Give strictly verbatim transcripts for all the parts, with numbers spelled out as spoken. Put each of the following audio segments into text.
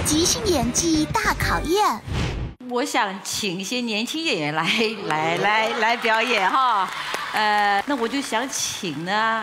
即兴演技大考验。 我想请一些年轻演员来来来来表演哈，呃，那我就想请呢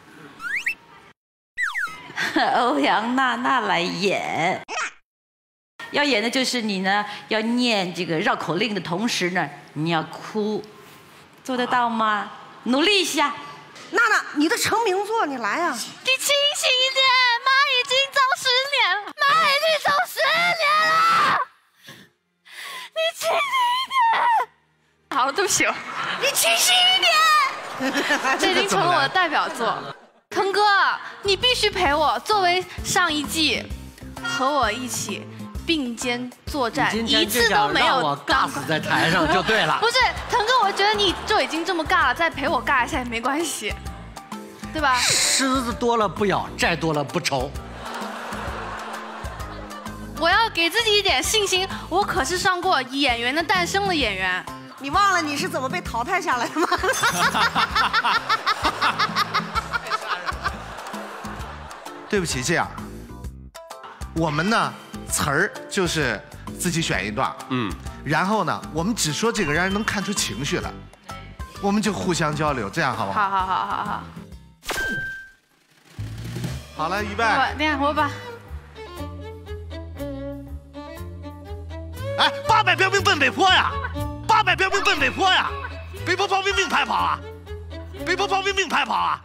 欧阳娜娜来演。要演的就是你呢，要念这个绕口令的同时呢，你要哭，做得到吗？努力一下。 娜娜，你的成名作，你来啊！ 你清醒一点，妈已经走十年了，妈已经走十年了。你清醒一点。好了，对不起，你清醒一点。这已经成了我的代表作。腾哥，你必须陪我，作为上一季和我一起并肩作战，一次都没有我尬死在台上就对了。 不是，腾哥，我觉得你就已经这么尬了，再陪我尬一下也没关系，对吧？ 虱子多了不咬，债多了不愁。 我要给自己一点信心，我可是上过《演员的诞生》的演员。 你忘了你是怎么被淘汰下来的吗？ 对不起，这样，我们呢词儿就是自己选一段，嗯，然后呢，我们只说这个让人能看出情绪来，我们就互相交流，这样好不好？ 好好好好好。 好了，预备。 我等下我把。 哎，八百标兵奔北坡呀！八百标兵奔北坡呀！北坡炮兵并排跑啊！北坡炮兵并排跑啊！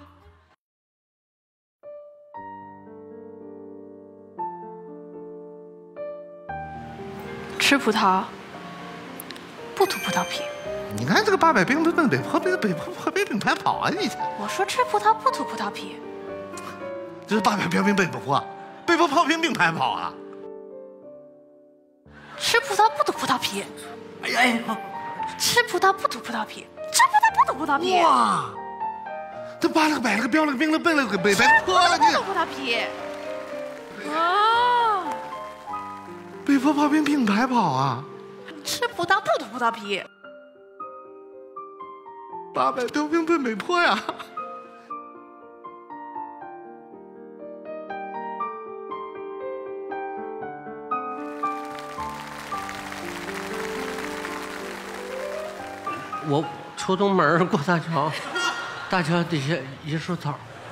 吃葡萄不吐葡萄皮。 你看这个八百兵奔北坡，北北坡炮兵并排跑啊！你我说吃葡萄不吐葡萄皮。 这是八百标兵奔北坡，北坡炮兵并排跑啊！ 吃葡萄不吐葡萄皮。哎呀哎！吃葡萄不吐葡萄皮，吃葡萄不吐葡萄皮。 哇！这八了个百了个标了个兵了奔了个北北坡了，你不吐葡萄皮。啊！ 北坡炮兵并排跑啊！ 吃葡萄不吐葡萄皮。 八百标兵奔北坡呀！ 我初中门过大桥，大桥底下一树草。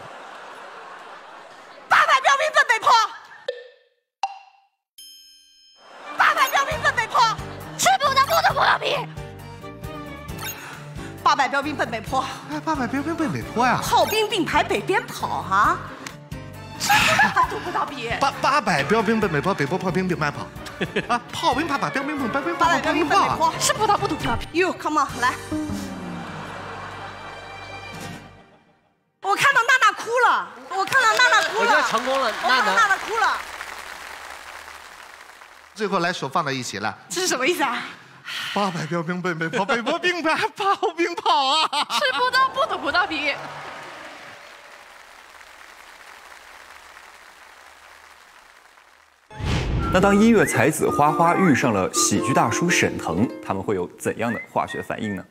八百标兵奔北坡，八百标兵奔北坡， 吃葡萄不吐葡萄皮。 八百标兵奔北坡， 哎，八百标兵奔北坡呀！ 炮兵并排北边跑啊！ 吃葡萄不吐葡萄皮。 八八百标兵奔北坡，北坡炮兵并排跑。啊，炮兵怕把标兵奔标兵八百标兵奔北坡， 吃葡萄不吐葡萄皮。 You come on， 来。我看到娜娜哭了，我看到娜娜哭了， 我觉得成功了， 我看到娜娜哭了。 最后来手放在一起了， 这是什么意思啊？ 八百标兵奔北坡，北坡并排炮兵跑啊！ 吃葡萄不吐葡萄皮。 那当音乐才子花花遇上了喜剧大叔沈腾，他们会有怎样的化学反应呢？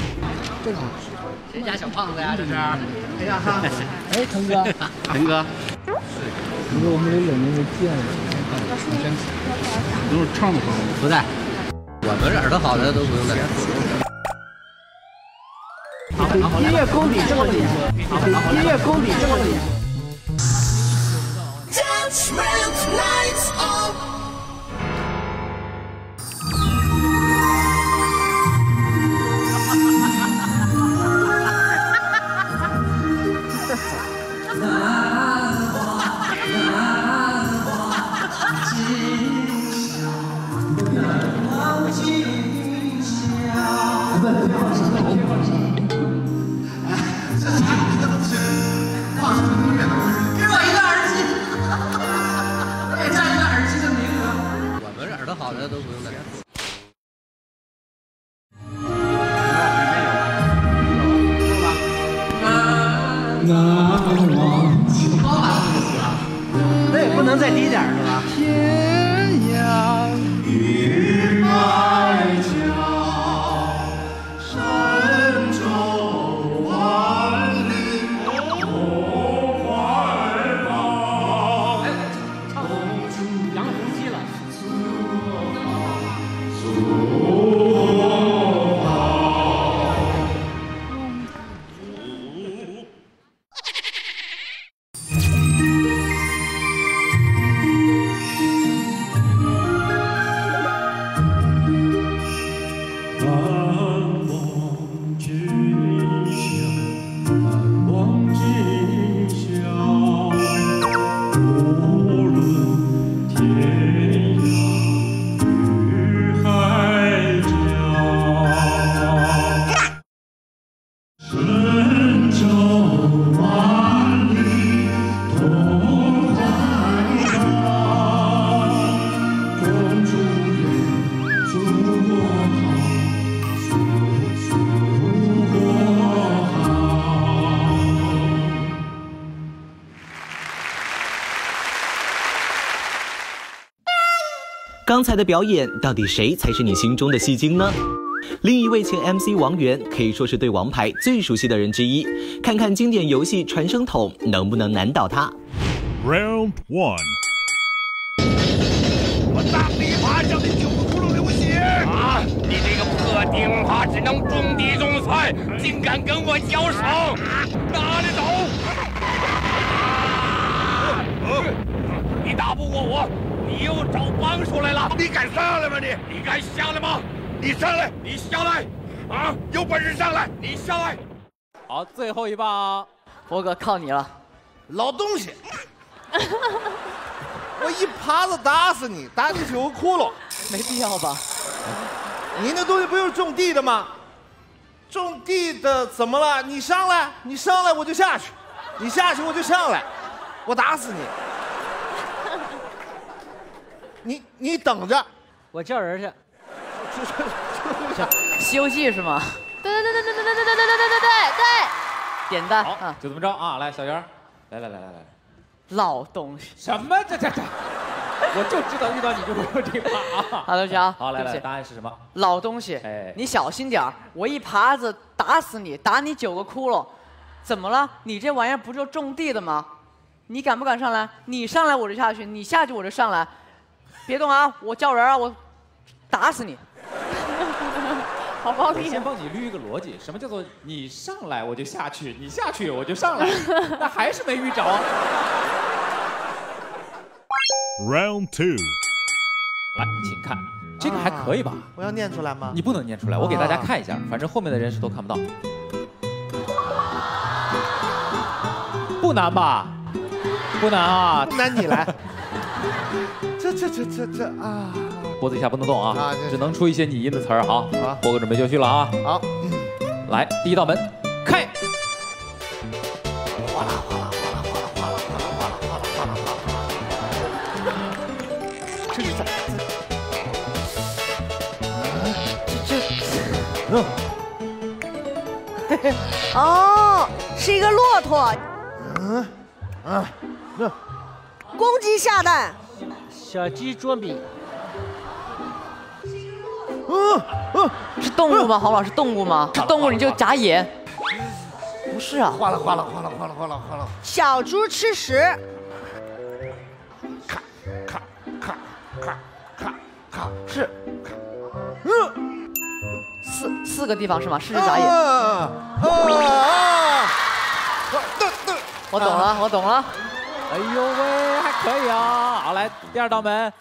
谁家小胖子呀？这是？ 哎呀哈！哎，腾哥， 腾哥， 腾哥，我们有两年没见了，很生气。都是唱的朋友不在，我们耳朵好的都不用在。 音乐功底这么厉害，音乐功底这么厉害。 Judgment lights up. 刚才的表演，到底谁才是你心中的戏精呢？另一位前 M C 王源可以说是对王牌最熟悉的人之一，看看经典游戏传声筒能不能难倒他。 Round one， 我大琵琶叫你九个窟窿流血啊！你这个破钉耙只能种地种菜，竟敢跟我交手，哪里走？你打不过我，你又找帮手来了！ 你敢上来吗你？ 你敢下来吗？ 你上来！ 你下来！啊， 有本事上来！ 你下来！ 好，最后一棒啊， 博哥靠你了， 老东西！我一耙子打死你，打你九个窟窿， 没必要吧？ 你那东西不就是种地的吗？种地的怎么了？你上来，你上来我就下去，你下去我就上来，我打死你！你你等着， 我叫人去。 《西游记》是吗？ 对对对对对对对对对对对对对， 点单。 好，就这么着啊！来，小袁，来来来来来， 老东西。 什么这这这？我就知道遇到你就会有这话啊！ 好，对不起啊。 好，来来，答案是什么？ 老东西，哎，你小心点儿，我一耙子打死你，打你九个窟窿。怎么了？你这玩意儿不就种地的吗？你敢不敢上来？你上来我就下去，你下去我就上来。别动啊！我叫人啊！我打死你！ 好暴力！ 我先帮你捋一个逻辑，什么叫做你上来我就下去，你下去我就上来，那还是没遇着。 Round two， 来，请看，这个还可以吧？ 啊、我要念出来吗？ 你不能念出来，我给大家看一下，反正后面的人是都看不到。不难吧？不难啊！ 不难，你来。这这这这这啊！ 脖子以下不能动啊， 啊只能出一些拟音的词儿。好， 好， 波哥准备就绪了啊。 好， 来，第一道门开。 哗啦哗啦哗啦哗啦哗啦哗啦哗啦哗啦哗啦哗啦。这是咋？ 这这……哦，是一个骆驼。 嗯啊，这公鸡下蛋。 小鸡捉米。 嗯嗯，是动物吗？黄老师，动物吗？是动物你就眨眼。不是啊。 哗啦哗啦哗啦哗啦哗啦哗啦。 小猪吃屎。 咔咔咔咔咔咔。是。 嗯。四四个地方是吗？试试眨眼。 啊啊！ 我懂了，我懂了。 哎呦喂，还可以啊！好，来第二道门。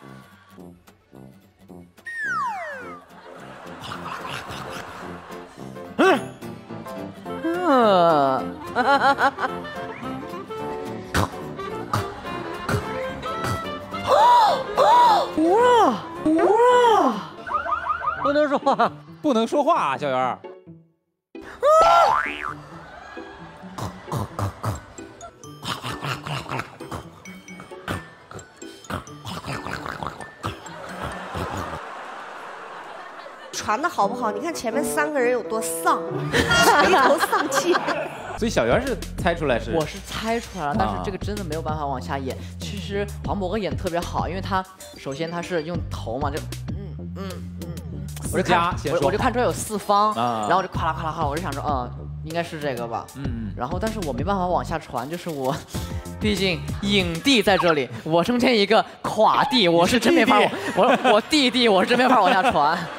嗯，嗯，哇哇！ 不能说话， 不能说话啊，小袁。 传的好不好？你看前面三个人有多丧，垂头丧气。 所以小袁是猜出来是？ 我是猜出来了，但是这个真的没有办法往下演。其实黄渤哥演的特别好，因为他首先他是用头嘛，就嗯嗯嗯，我就看我我就看出来有四方，然后我就夸啦夸啦夸啦，我就想说，嗯，应该是这个吧。嗯。然后但是我没办法往下传，就是我。 毕竟影帝在这里，我中间一个垮弟，我是真没法，我我弟弟，我是真没法往下传。